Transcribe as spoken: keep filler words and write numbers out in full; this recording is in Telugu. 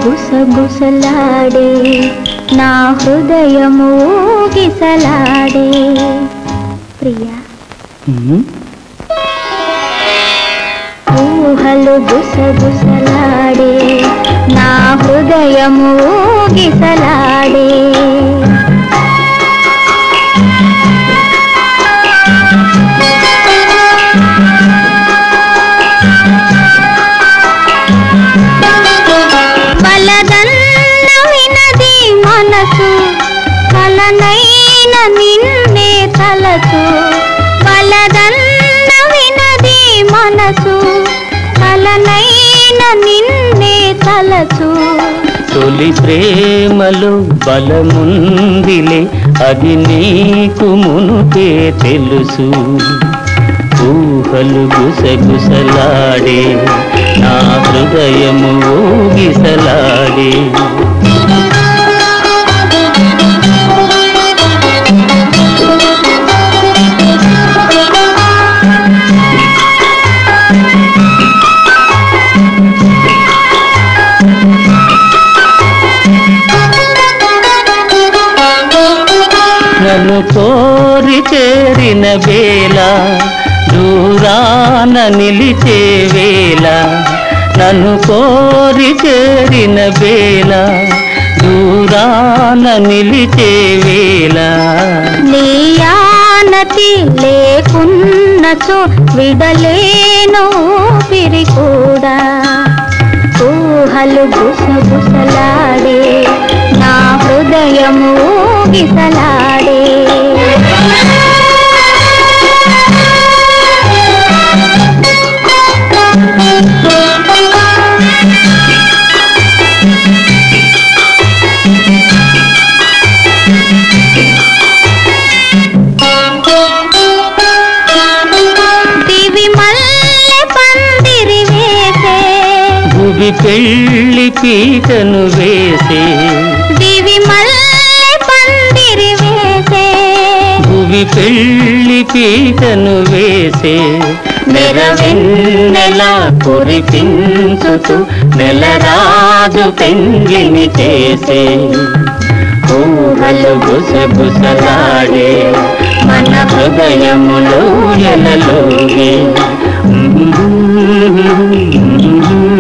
గుసగుసలాడే నా హృదయము గిసలాడే ప్రియా ఊహలు గుసగుసలాడే నా హృదయము గిసలాడే బలదన్న వినది మనసు కలనైన నిన్నే తలచు బలదన్న వినది మనసు కలనైన నిన్నే తలచు తొలి ప్రేమలో బలముందిలే అది నీకు మునుపే తెలుసు ఊహలు గుసగుసలాడే నా హృదయము ఊగిసలాడే నన్ను కోరి చేరిన వేళ దూరాన నిలిచే వేళ నన్ను కోరి చేరిన వేళ దూరాన నిలిచే వేళ నీయానతి లేకున్నచో విడలేను పిరి కూడా ఊహలు గుసగుసలాడే నా హృదయము గిసలాడే దివి మల్లె పందిరి వేసే భువి పెళ్లి పీటను వేసే దివి మల్లె పందిరి వేసే భువి పెళ్లి పీటను వేసే నెరవెన్నెల కురిపించుతూ నెలరాజు పెండ్లిని చేసే ఊహలు గుసగుసలాడే మన హృదయములో ఎలలోగే